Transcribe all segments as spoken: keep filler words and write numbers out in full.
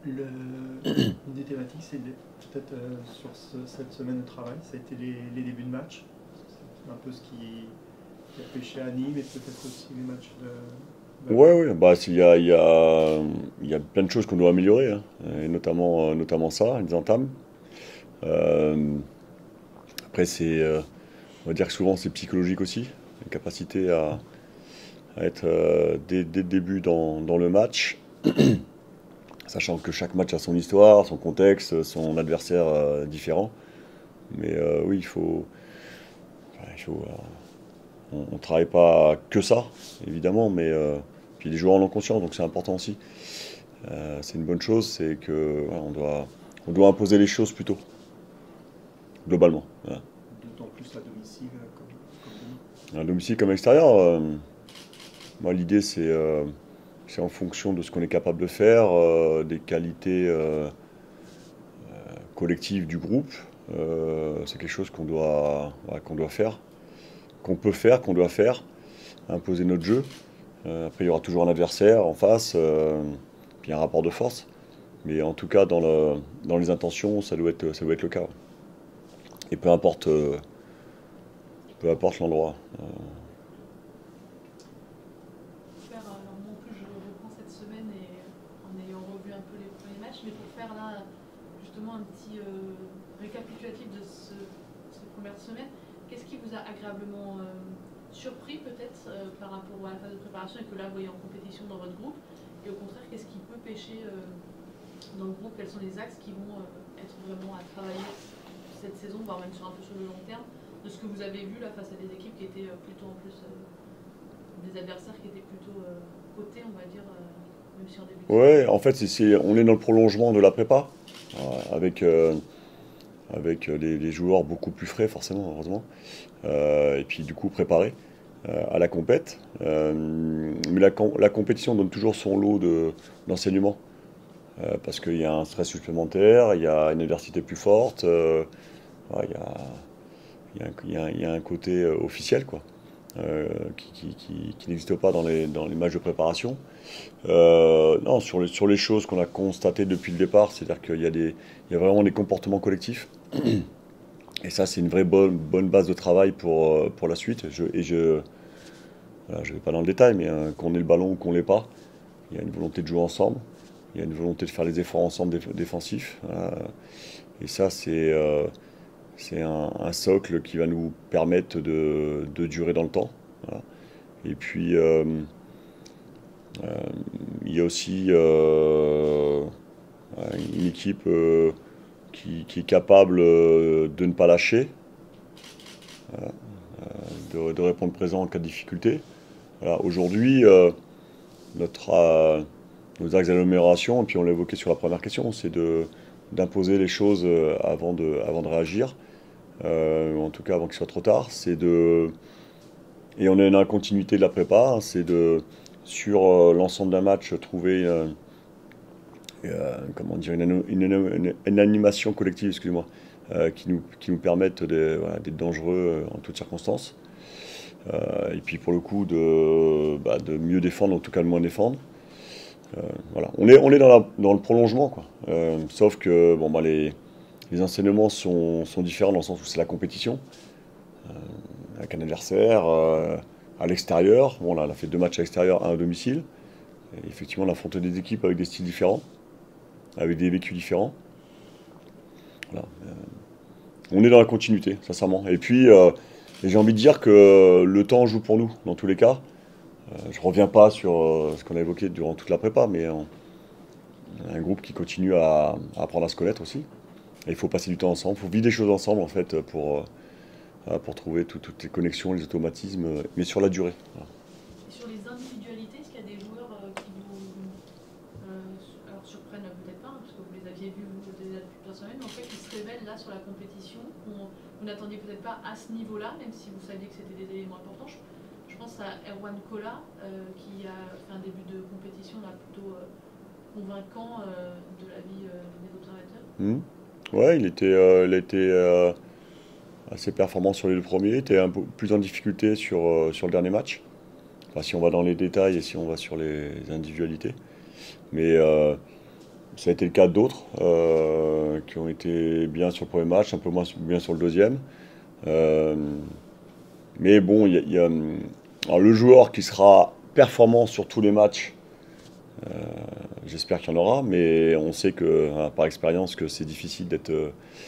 Le, une des thématiques, c'est peut-être euh, sur ce, cette semaine de travail, ça a été les, les débuts de match. C'est un peu ce qui, qui a pêché à Nîmes et peut-être aussi les matchs de Ouais, d'avant. ouais, bah, il y a, il y a, il y a plein de choses qu'on doit améliorer, hein, et notamment, euh, notamment ça, les entames. Euh, Après, c'est, euh, on va dire que souvent c'est psychologique aussi, la capacité à, à être euh, dès, dès le début dans, dans le match, sachant que chaque match a son histoire, son contexte, son adversaire euh, différent. Mais euh, oui, il faut, enfin, il faut, euh, on, ne travaille pas que ça, évidemment, mais euh, puis les joueurs en ont conscience, donc c'est important aussi. Euh, c'est une bonne chose, c'est que voilà, on doit, on doit imposer les choses plutôt, globalement. Voilà. D'autant plus à domicile euh, comme, comme demain. À domicile comme extérieur, euh, moi l'idée c'est euh, c'est en fonction de ce qu'on est capable de faire, euh, des qualités euh, collectives du groupe. Euh, c'est quelque chose qu'on doit, voilà, qu'on doit faire, qu'on peut faire, qu'on doit faire, imposer notre jeu. Euh, après il y aura toujours un adversaire en face, euh, puis un rapport de force. Mais en tout cas dans, le, dans les intentions, ça doit être, ça doit être le cas. Et peu importe, euh, peu importe l'endroit. Faire, euh, alors moi en plus je reprends cette semaine et euh, en ayant revu un peu les premiers matchs, mais pour faire là justement un petit euh, récapitulatif de ce, cette première semaine, qu'est-ce qui vous a agréablement euh, surpris peut-être euh, par rapport à la phase de préparation et que là vous voyez en compétition dans votre groupe, et au contraire qu'est-ce qui peut pêcher euh, dans le groupe, quels sont les axes qui vont euh, être vraiment à travailler cette saison, voire même sur un peu sur le long terme, de ce que vous avez vu là face à des équipes qui étaient euh, plutôt en plus euh, des adversaires qui étaient plutôt euh, cotés, on va dire, euh, même si en début de saison. Ouais, en fait, c'est, c'est- on est dans le prolongement de la prépa, euh, avec, euh, avec les, les joueurs beaucoup plus frais, forcément, heureusement, euh, et puis du coup préparés euh, à la compète. Euh, mais la, com- la compétition donne toujours son lot de, d'enseignement, euh, parce qu'il y a un stress supplémentaire, il y a une adversité plus forte, euh, ouais, il y a, il y a un, il y a un- il y a un côté euh, officiel, quoi, euh, qui, qui- qui- qui n'existe pas dans les, dans les matchs de préparation. Euh, non, sur les, sur les choses qu'on a constatées depuis le départ, c'est-à-dire qu'il y a des, il y a vraiment des comportements collectifs. Et ça, c'est une vraie bonne, bonne base de travail pour, euh, pour la suite. Je, et je, voilà, je vais pas dans le détail, mais euh, qu'on ait le ballon ou qu'on l'ait pas, il y a une volonté de jouer ensemble. Il y a une volonté de faire les efforts ensemble déf- défensifs. Euh, et ça, c'est euh, c'est un, un socle qui va nous permettre de, de durer dans le temps. Voilà. Et puis, euh, il y a aussi euh, une équipe euh, qui, qui est capable euh, de ne pas lâcher, de, de répondre présent en cas de difficulté. Voilà, aujourd'hui, euh, notre, euh, nos axes d'amélioration, et puis on l'a évoqué sur la première question, c'est de, d'imposer les choses euh, avant de, avant de réagir, euh, en tout cas avant qu'il soit trop tard. C'est de, et on est dans la continuité de la prépa, hein, c'est de, sur euh, l'ensemble d'un match, trouver euh, euh, comment dire, une, une, une- une animation collective, excusez-moi, euh, qui nous, qui nous permette de- voilà, d'être dangereux euh, en toutes circonstances. Euh, et puis pour le coup, de, bah, de mieux défendre, en tout cas de moins défendre. Euh, voilà. On est, on est dans, la- dans le prolongement, quoi. Euh, sauf que bon, bah, les, les enseignements sont, sont différents dans le sens où c'est la compétition, avec un adversaire euh, à l'extérieur. Bon, là, on a fait deux matchs à l'extérieur, un à domicile. Et effectivement, on a affronté des équipes avec des styles différents, avec des vécus différents. Voilà. On est dans la continuité, sincèrement. Et puis, euh, et j'ai envie de dire que le temps joue pour nous, dans tous les cas. Euh, je reviens pas sur euh, ce qu'on a évoqué durant toute la prépa, mais on a un groupe qui continue à, à apprendre à se connaître aussi. Et il faut passer du temps ensemble, il faut vivre des choses ensemble, en fait, pour, euh, pour trouver tout- toutes les connexions, les automatismes, euh, mais sur la durée. Voilà. Et sur les individualités, est-ce qu'il y a des joueurs euh, qui vous euh, alors, surprennent peut-être pas, hein, parce que vous les aviez vus vous, déjà depuis plusieurs semaines, mais en fait qui se révèlent là sur la compétition, qu'on vous n'attendiez peut-être pas à ce niveau-là, même si vous saviez que c'était des éléments importants. Je, je pense à Erwan Kola, euh, qui a fait un début de compétition là plutôt euh, convaincant euh, de l'avis euh, des observateurs. Hmm. Ouais, il était, euh, il a été euh, assez performant sur les deux premiers, il était un peu plus en difficulté sur, euh, sur le dernier match. Enfin, si on va dans les détails et si on va sur les individualités. Mais euh, ça a été le cas d'autres euh, qui ont été bien sur le premier match, un peu moins bien sur le deuxième. Euh, mais bon, il y a, y a, alors, le joueur qui sera performant sur tous les matchs, euh, j'espère qu'il y en aura, mais on sait que, hein, par expérience que c'est difficile d'être euh,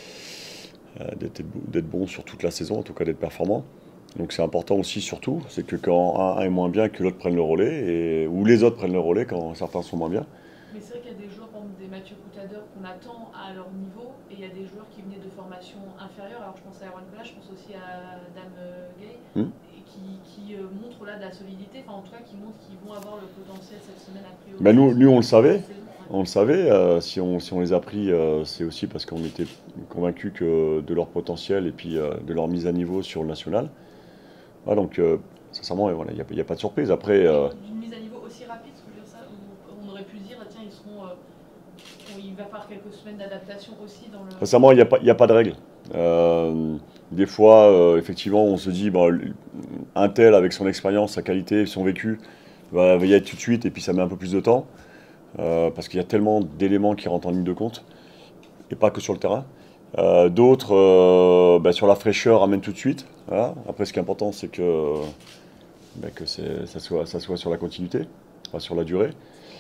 d'être d'être bon sur toute la saison, en tout cas d'être performant. Donc c'est important aussi, surtout, c'est que quand un, un est moins bien, que l'autre prenne le relais, et, ou les autres prennent le relais quand certains sont moins bien. Mais c'est vrai qu'il y a des joueurs, par exemple des Mathieu Coutadeur, qu'on attend à leur niveau, et il y a des joueurs qui venaient de formations inférieures. Alors je pense à Erwan Colas, je pense aussi à Dame Gay, Hmm. et qui, qui euh, montrent là de la solidité, enfin en tout cas qui montrent qu'ils vont avoir le potentiel cette semaine a priori. Ben nous, nous, on le savait, Cette saison, ouais. on le savait. euh, si, on, si on les a pris, euh, c'est aussi parce qu'on était convaincus que de leur potentiel et puis euh, de leur mise à niveau sur le national. Ah, donc, euh, sincèrement, il voilà, n'y a, y a pas de surprise. Après, euh, D'une mise à niveau aussi rapide, ce que je veux dire ça, où on aurait pu se dire, tiens, ils seront, euh, il va falloir quelques semaines d'adaptation aussi dans le. sincèrement, il n'y a, pas- y a pas de règle. Euh, des fois, euh, effectivement, on se dit, bah, un tel avec son expérience, sa qualité, son vécu, va y être tout de suite, et puis ça met un peu plus de temps, euh, parce qu'il y a tellement d'éléments qui rentrent en ligne de compte, et pas que sur le terrain. Euh, D'autres, euh, bah, sur la fraîcheur, amènent tout de suite. Voilà. Après, ce qui est important, c'est que, bah, que c'est- ça soit, ça soit sur la continuité, pas sur la durée.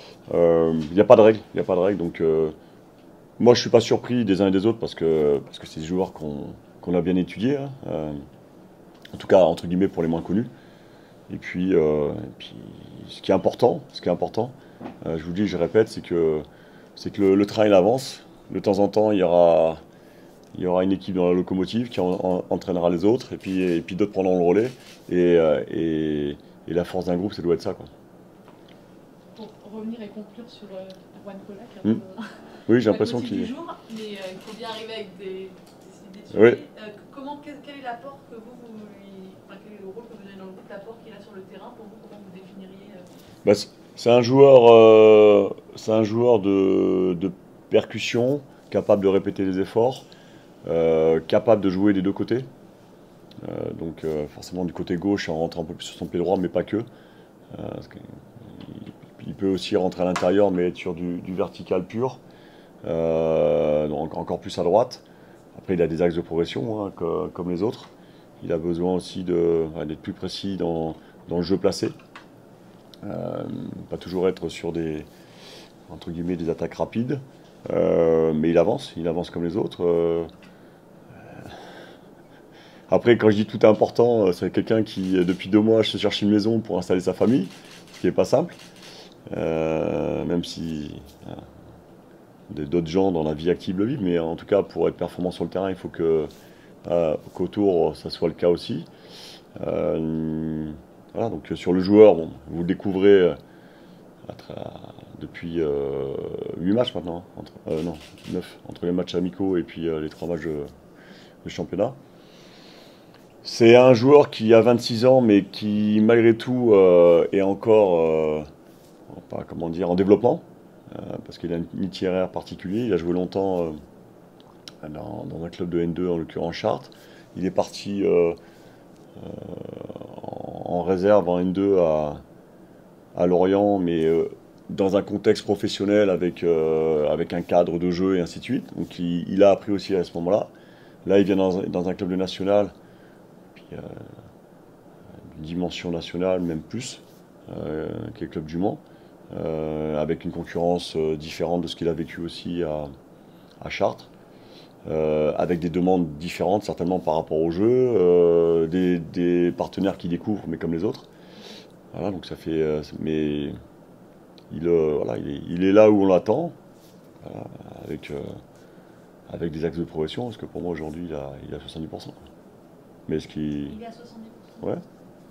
Il n'y a pas de règle, il n'y a pas de règle. Donc, euh, moi, je suis pas surpris des uns et des autres parce que parce que c'est des joueurs qu'on qu'on a bien étudiés, hein. Euh, en tout cas, entre guillemets, pour les moins connus. Et puis, euh, et puis ce qui est important, ce qui est important, euh, je vous dis, je répète, c'est que c'est que le, le train il avance. De temps en temps, il y aura il y aura une équipe dans la locomotive qui en- en- entraînera les autres, et puis et puis d'autres prendront le relais. Et, euh, et, et la force d'un groupe, ça doit être ça, quoi. Pour revenir et conclure sur euh, Erwan Colas, qui est un Hmm. peu, euh, Oui, j'ai le l'impression motif qu'il. du jour, mais euh, il faut bien arriver avec des, des idées de Oui. suivi. Euh, comment, quel, quel est l'apport que vous, vous lui, enfin, quel est le rôle que vous donnez dans le groupe, l'apport qu'il a sur le terrain pour vous, comment vous définiriez euh, Bah, c'est c'est un joueur, euh, c'est un joueur de, de percussion, capable de répéter les efforts, euh, capable de jouer des deux côtés. Euh, donc euh, forcément du côté gauche en rentrant un peu plus sur son pied droit, mais pas que. Euh, parce que il, il peut aussi rentrer à l'intérieur, mais être sur du, du vertical pur, euh, donc encore plus à droite. Après, il a des axes de progression, hein, co- comme les autres. Il a besoin aussi de, ouais, d'être plus précis dans, dans le jeu placé. Euh, pas toujours être sur des, entre guillemets, des attaques rapides. Euh, mais il avance, il avance comme les autres. Euh, après, quand je dis tout est important, euh, c'est quelqu'un qui, euh, depuis deux mois, se cherche une maison pour installer sa famille, ce qui n'est pas simple. Euh, même si voilà, des- d'autres gens dans la vie active le vivent, mais en tout cas, pour être performant sur le terrain, il faut que, euh, qu'autour, ça soit le cas aussi. Euh, voilà, donc euh, sur le joueur, bon, vous le découvrez euh, à tra- depuis euh, huit matchs maintenant, hein, entre, euh, non, neuf, entre les matchs amicaux et puis euh, les trois matchs de, de championnat. C'est un joueur qui a vingt-six ans, mais qui malgré tout euh, est encore euh, pas, comment dire, en développement, euh, parce qu'il a un itinéraire particulier. Il a joué longtemps euh, dans, dans un club de N deux, en l'occurrence Chartres. Il est parti euh, en, en réserve en N deux à, à Lorient, mais euh, dans un contexte professionnel avec, euh, avec un cadre de jeu et ainsi de suite. Donc il, il a appris aussi à ce moment-là. Là, il vient dans, un- dans un club de national, puis, euh, une dimension nationale, même plus, euh, qui est le club du Mans, euh, avec une concurrence euh, différente de ce qu'il a vécu aussi à, à Chartres, euh, avec des demandes différentes certainement par rapport au jeu, euh, des, des partenaires qu'il découvre, mais comme les autres. Voilà, donc ça fait. euh, mais il, euh, voilà, il, est, il est là où on l'attend, voilà, avec, euh, avec des axes de progression, parce que pour moi aujourd'hui il a, il a soixante-dix pour cent. Mais ce qui. Il est à soixante-dix pour cent. Ouais.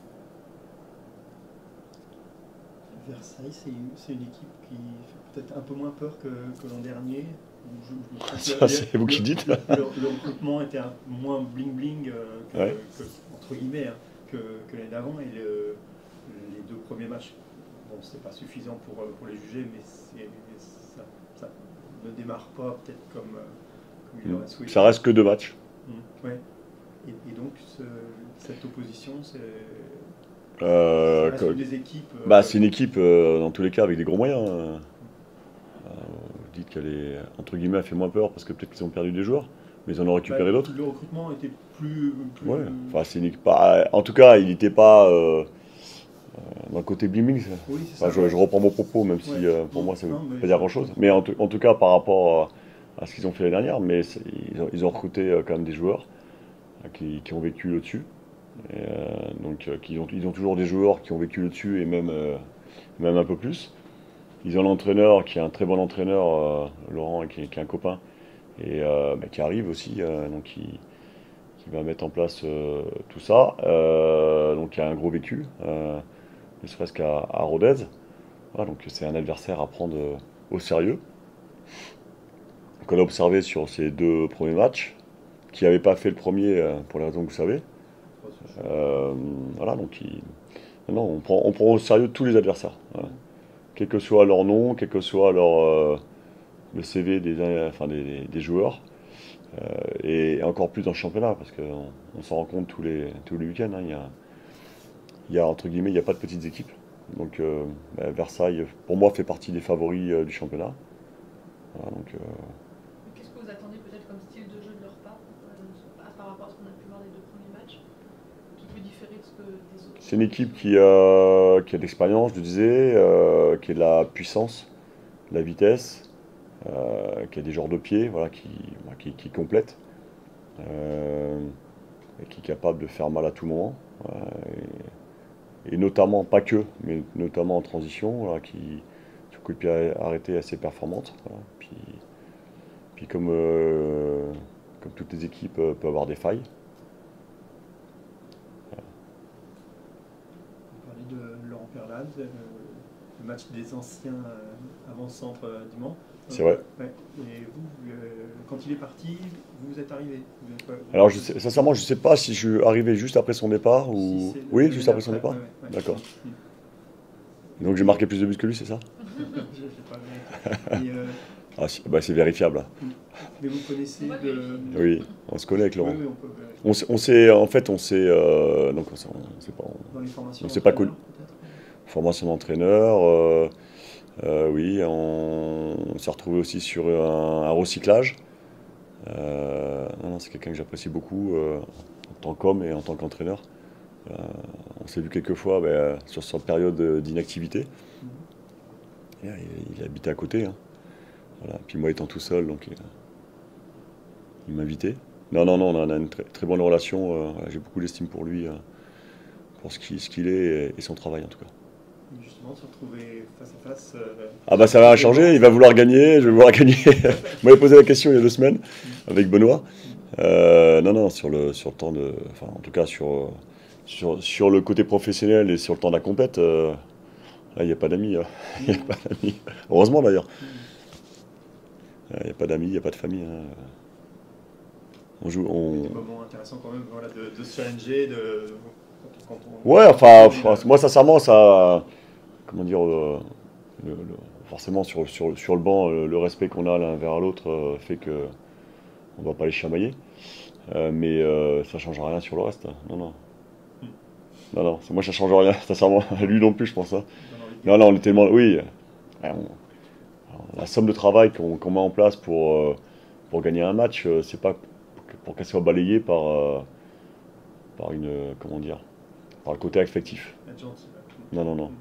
Versailles, c'est une, c'est une équipe qui fait peut-être un peu moins peur que, que l'an dernier. Je- je trouve que Ça, le- c'est vous qui dites. Le, le- le recrutement était un, moins bling-bling euh, que, Ouais. que- entre guillemets, hein, que, que l'année d'avant. Et le- les deux premiers matchs, bon, c'est pas suffisant pour, euh, pour les juger, mais c'est- ça, ça ne démarre pas peut-être comme, euh, comme il aurait souhaité. Ça reste que deux matchs. Mmh, ouais. Et, et donc, ce- cette opposition, c'est. Euh, Ça reste que- une des équipes. euh, bah, c'est une équipe, euh, dans tous les cas, avec des gros moyens. Euh, vous dites qu'elle est, entre guillemets, a fait moins peur parce que peut-être qu'ils ont perdu des joueurs, mais ils en ont récupéré Bah, d'autres. le recrutement était plus. plus Ouais, enfin, c'est une- pas, en tout cas, il n'était pas euh, dans le côté bliming. ça. Oui, c'est Enfin, ça. je, ouais. je reprends mon propos, même si Ouais. euh, pour moi ça ne veut Non, mais pas dire je- grand-chose. Mais en, tout- en tout cas, par rapport à, à ce qu'ils ont fait l'année dernière, mais c'est- ils ont, ils ont recruté euh, quand même des joueurs euh, qui, qui ont vécu le-dessus. Et, euh, donc, euh, qui ont, ils ont toujours des joueurs qui ont vécu le-dessus et même, euh, même un peu plus. Ils ont l'entraîneur qui est un très bon entraîneur, euh, Laurent, qui, est qui est un copain, et euh, bah, qui arrive aussi, euh, donc qui, qui va mettre en place euh, tout ça. Euh, donc il y a un gros vécu, euh, ne serait-ce qu'à à Rodez. Voilà, donc c'est un adversaire à prendre euh, au sérieux. Qu'on a observé sur ces deux premiers matchs, qui n'avait pas fait le premier euh, pour les raisons que vous savez. Euh, voilà, donc il- non, on prend, on prend au sérieux tous les adversaires. Voilà. Quel que soit leur nom, quel que soit leur, euh, le C V des, enfin, des, des joueurs. Euh, et encore plus dans le championnat, parce qu'on on s'en rend compte tous les, tous les week-ends. Hein, il y a, il y a, entre guillemets, il n'y a pas de petites équipes. Donc euh, bah, Versailles, pour moi, fait partie des favoris euh, du championnat. Voilà, donc, euh, Qu'est-ce que vous attendez peut-être comme style de jeu de leur part, euh, par rapport à ce qu'on a pu voir des deux premiers matchs, qui peut différer de ce que des autres? c'est une équipe qui, euh, qui a de l'expérience, je le disais, euh, qui a de la puissance, de la vitesse, euh, qui a des genres de pied, voilà, qui, bah, qui, qui complète, euh, et qui est capable de faire mal à tout moment. Euh, et, et notamment, pas que, mais notamment en transition, voilà, qui, sur coup de pied arrêté, assez performante. Voilà. Puis, puis comme, euh, comme toutes les équipes, euh, peut avoir des failles. On parlait de Laurent Perlade, euh, le match des anciens euh, avant-centre euh, du Mans. C'est vrai. Ouais. Et vous, euh, quand il est parti, vous êtes arrivé. Vous êtes pas- vous- Alors, je sais- sincèrement, je ne sais pas si je suis arrivé juste après son départ ou. Si, c'est le- Oui, l'année juste après son d'après, départ. ouais, ouais, ouais. D'accord. Mm. Donc j'ai marqué plus de buts que lui, c'est ça? Je sais pas. Mais, euh, Ah, si- bah, c'est vérifiable. mais vous connaissez On va de. vérifier. Oui, on se connaît avec Oui, Laurent. oui, on peut vérifier. On, s'est- on s'est, en fait, on s'est, euh, donc on s'est, on s'est pas, Dans les formations. on s'est pas d'entraîneurs, connu. peut-être. Formation d'entraîneur, euh, euh, oui, on, on s'est retrouvé aussi sur un, un recyclage. Euh, non, non, c'est quelqu'un que j'apprécie beaucoup euh, en tant qu'homme et en tant qu'entraîneur. Euh, on s'est vu quelques fois bah, sur sa période d'inactivité. Et, euh, il, il habitait à côté. Hein. Voilà. Puis moi étant tout seul, donc il, il m'invitait. Non, non, non, on a une très, très bonne relation. euh, voilà, j'ai beaucoup d'estime pour lui, euh, pour ce qu'il ce qu'il est et, et son travail en tout cas. Et justement, se retrouver face à face. euh, Ah bah ça va changer, il va vouloir gagner, je vais vouloir gagner. Vous m'avez posé la question il y a deux semaines avec Benoît. Euh, non, non, sur le, sur le temps de. Enfin, en tout cas, sur, sur, sur le côté professionnel et sur le temps de la compète, euh, là, il n'y a pas d'amis. euh, Il n'y a pas d'amis. Heureusement d'ailleurs. Euh, Il n'y a pas d'amis, il n'y a pas de famille. hein. On joue. On... Des moments intéressants quand même, voilà, de, de se challenger, de. Quand on- Ouais, enfin, quand on- enfin, moi, sincèrement, ça. Comment dire. euh, le- le- forcément, sur, sur, sur le banc, euh, le respect qu'on a l'un vers l'autre euh, fait que. On va pas les chamailler. Euh, mais euh, ça change rien sur le reste. Non, non. Non, non, moi ça change rien, sincèrement. Lui non plus, je pense. Hein. dans l'équipe. Non, non, on est tellement. Oui. Ouais, on- La somme de travail qu'on qu'on met en place pour, euh, pour gagner un match, euh, c'est pas pour que- pour qu'elle soit balayée par, euh, par une. euh, Comment dire? Par le côté affectif. Être gentil. ouais. Non, non, non.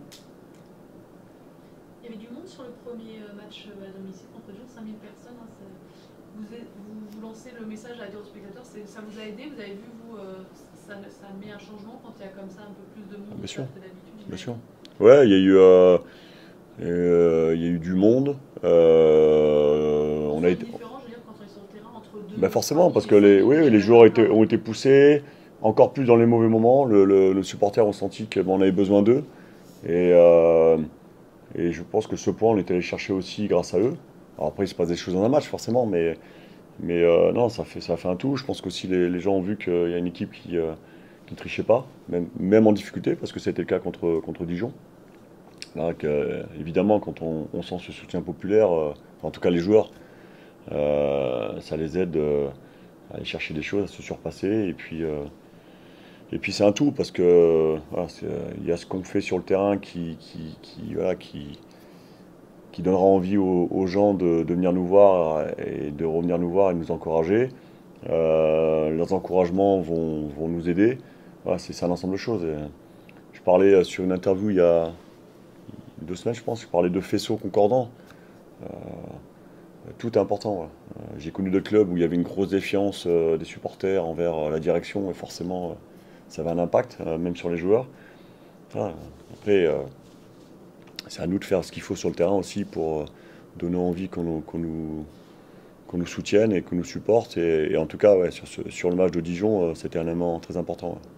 Il y avait du monde sur le premier euh, match euh, à domicile contre Dijon, cinq mille personnes. hein, c'est- vous, êtes- vous, vous lancez le message à dire aux spectateurs, c'est- ça vous a aidé? Vous avez vu, vous, euh, ça, ça met un changement quand il y a comme ça un peu plus de monde Bien sûr, que d'habitude? Bien sûr. j'imagine. Ouais, il y a eu. euh, euh, il y a eu du monde. Euh, on a C'est été. différent, je veux dire, quand on est sur le terrain entre deux. Bah forcément, parce que parties, les, c'est- oui, les joueurs étaient- ont été poussés, encore plus dans les mauvais moments. Le, le- nos supporters ont senti qu'on avait besoin d'eux. Et, euh, et je pense que ce point, on est allé chercher aussi grâce à eux. Alors après, il se passe des choses dans un match, forcément, mais, mais euh, non, ça fait, ça a fait un tout. Je pense qu'aussi les, les gens ont vu qu'il y a une équipe qui, euh, qui ne trichait pas, même, même en difficulté, parce que c'était le cas contre, contre Dijon. Là, que, euh, évidemment, quand on, on sent ce soutien populaire, euh, en tout cas les joueurs, euh, ça les aide euh, à aller chercher des choses, à se surpasser. Et puis, euh, et puis c'est un tout, parce que voilà, c'est, euh, il y a ce qu'on fait sur le terrain qui, qui, qui, voilà, qui, qui donnera envie aux, aux gens de, de venir nous voir et de revenir nous voir et nous encourager. Euh, leurs encouragements vont, vont nous aider. Voilà, c'est un ensemble de choses. Et je parlais sur une interview il y a deux semaines, je pense, je parlais de faisceaux concordants. Euh, tout est important. Ouais. Euh, J'ai connu d'autres clubs où il y avait une grosse défiance euh, des supporters envers euh, la direction et forcément euh, ça avait un impact, euh, même sur les joueurs. Voilà. Après, euh, c'est à nous de faire ce qu'il faut sur le terrain aussi pour euh, donner envie qu'on nous, qu'on nous, qu'on nous soutienne et qu'on nous supporte. Et, et en tout cas, ouais, sur, ce, sur le match de Dijon, euh, c'était un élément très important. Ouais.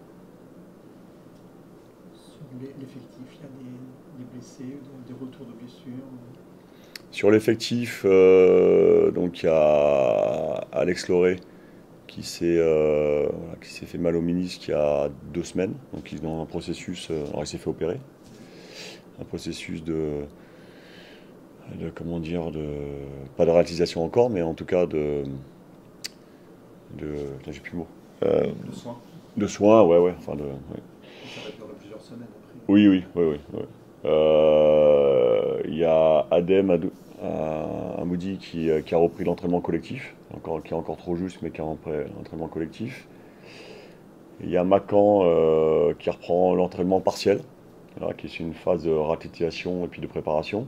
Sur l'effectif, il y a des, des blessés, des retours de blessures. Sur l'effectif, euh, donc il y a Alex Loré qui s'est euh, voilà, qui s'est fait mal au ménisque il y a deux semaines. Donc il est dans un processus, euh, alors il s'est fait opérer, un processus de, de comment dire, de pas de réalisation encore, mais en tout cas de, de là, j'ai plus le mot. Euh, De soins. de soins, ouais, ouais, enfin de. Ouais. Ça va durer plusieurs semaines après. Oui, oui, oui, oui. oui. Euh, Il y a Adem Adou- euh, Amoudi qui, euh, qui a repris l'entraînement collectif, encore, qui est encore trop juste, mais qui a repris l'entraînement collectif. Il y a Macan euh, qui reprend l'entraînement partiel, voilà, qui est une phase de ratification et puis de préparation.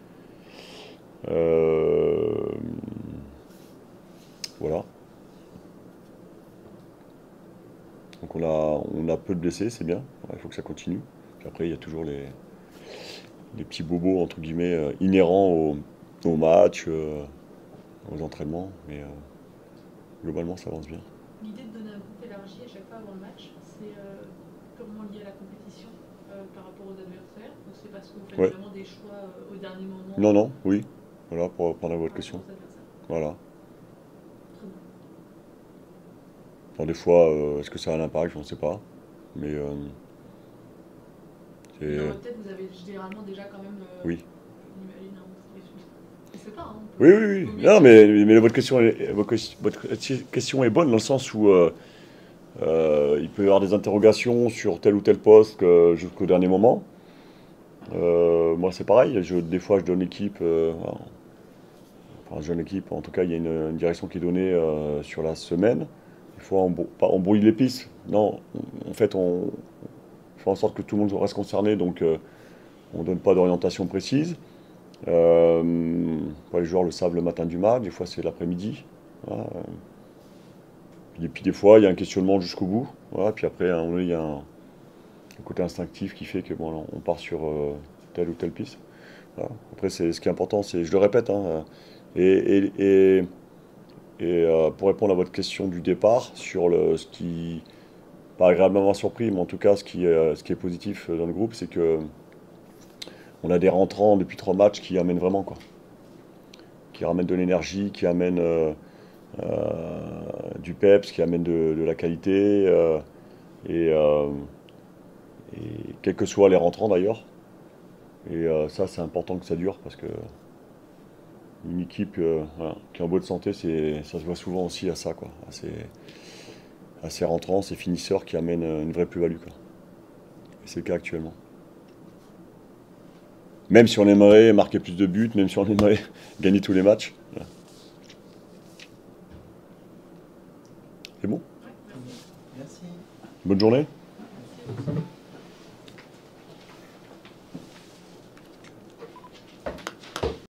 Euh, voilà. Donc on a, on a peu de blessés, c'est bien. Il faut que ça continue. Puis après, il y a toujours les, les petits bobos entre guillemets euh, inhérents au, au match, euh, aux entraînements, mais euh, globalement ça avance bien. L'idée de donner un groupe élargi à chaque fois avant le match, c'est euh, purement lié à la compétition euh, par rapport aux adversaires, ou c'est parce que vous faites Ouais. vraiment des choix euh, au dernier moment? Non, non, oui. Voilà, pour répondre à votre par question. rapport aux adversaires. Voilà. Très bien. Alors, des fois, euh, est-ce que ça a un impact? Je ne sais pas. Mais euh, Mais c'est. dans votre tête, vous avez généralement déjà quand même, euh, Oui. j'imagine, hein, je sais pas, hein, on peut- Oui, oui, oui. faut mieux Non, dire. mais, mais votre question est, votre votre question est bonne dans le sens où euh, euh, il peut y avoir des interrogations sur tel ou tel poste euh, jusqu'au dernier moment. Euh, moi, c'est pareil. Je, des fois, je donne l'équipe. Euh, enfin, je donne l'équipe. En tout cas, il y a une, une direction qui est donnée euh, sur la semaine. Il faut embrou- pas embrouiller les pistes. Non, en fait, on fait en sorte que tout le monde reste concerné, donc euh, on ne donne pas d'orientation précise. Euh, les joueurs le savent le matin du match, des fois c'est l'après-midi. Voilà. Et puis des fois, il y a un questionnement jusqu'au bout. Voilà. Puis après, à un moment donné, il y a un, un côté instinctif qui fait que bon, on part sur euh, telle ou telle piste. Voilà. Après, c'est, ce qui est important, c'est, je le répète, hein, et, et, et, et, euh, pour répondre à votre question du départ, sur le, ce qui, pas agréablement surpris, mais en tout cas, ce qui, est, ce qui est positif dans le groupe, c'est que on a des rentrants depuis trois matchs qui amènent vraiment, quoi. Qui ramènent de l'énergie, qui amènent euh, euh, du peps, qui amènent de, de la qualité. Euh, et, euh, et quels que soient les rentrants d'ailleurs. Et euh, ça, c'est important que ça dure parce que une équipe euh, voilà, qui est en bonne santé, c'est, ça se voit souvent aussi à ça, quoi. À ces, à ces rentrants, ces finisseurs qui amènent une vraie plus-value, quoi. Et c'est le cas actuellement. Même si on aimerait marquer plus de buts, même si on aimerait gagner tous les matchs. Voilà. C'est bon? Ouais, merci. Merci. Bonne journée. Merci.